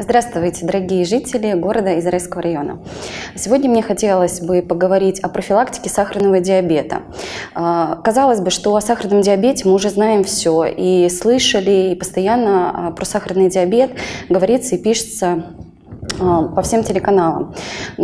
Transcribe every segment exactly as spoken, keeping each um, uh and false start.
Здравствуйте, дорогие жители города Израильского района. Сегодня мне хотелось бы поговорить о профилактике сахарного диабета. Казалось бы, что о сахарном диабете мы уже знаем все, и слышали, и постоянно про сахарный диабет говорится и пишется по всем телеканалам.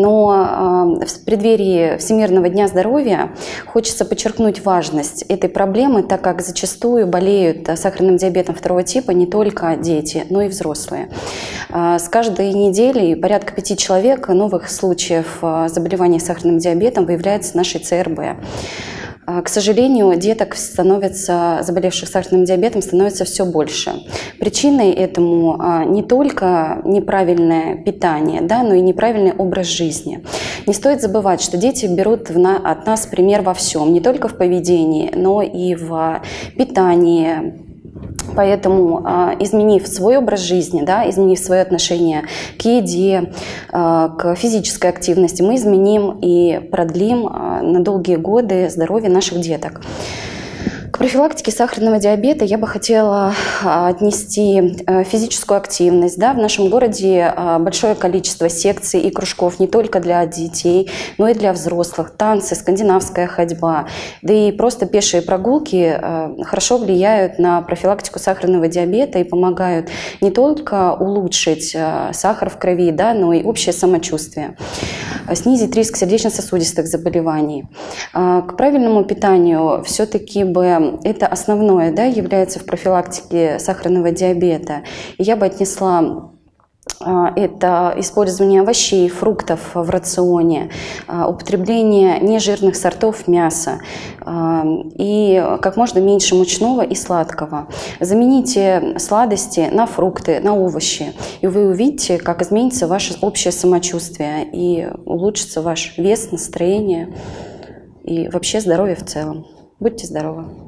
Но в преддверии Всемирного дня здоровья хочется подчеркнуть важность этой проблемы, так как зачастую болеют сахарным диабетом второго типа не только дети, но и взрослые. С каждой неделей порядка пяти человек новых случаев заболевания сахарным диабетом выявляется в нашей Цэ Эр Бэ. К сожалению, деток становится, заболевших сахарным диабетом становится все больше. Причиной этому не только неправильное питание, да, но и неправильный образ жизни. Не стоит забывать, что дети берут от нас пример во всем, не только в поведении, но и в питании. Поэтому, изменив свой образ жизни, да, изменив свое отношение к еде, к физической активности, мы изменим и продлим на долгие годы здоровье наших деток. К профилактике сахарного диабета я бы хотела отнести физическую активность. Да, в нашем городе большое количество секций и кружков не только для детей, но и для взрослых. Танцы, скандинавская ходьба, да и просто пешие прогулки хорошо влияют на профилактику сахарного диабета и помогают не только улучшить сахар в крови, да, но и общее самочувствие, снизить риск сердечно-сосудистых заболеваний. К правильному питанию все-таки бы это основное, да, является в профилактике сахарного диабета. И я бы отнесла это использование овощей, фруктов в рационе, употребление нежирных сортов мяса и как можно меньше мучного и сладкого. Замените сладости на фрукты, на овощи, и вы увидите, как изменится ваше общее самочувствие и улучшится ваш вес, настроение и вообще здоровье в целом. Будьте здоровы!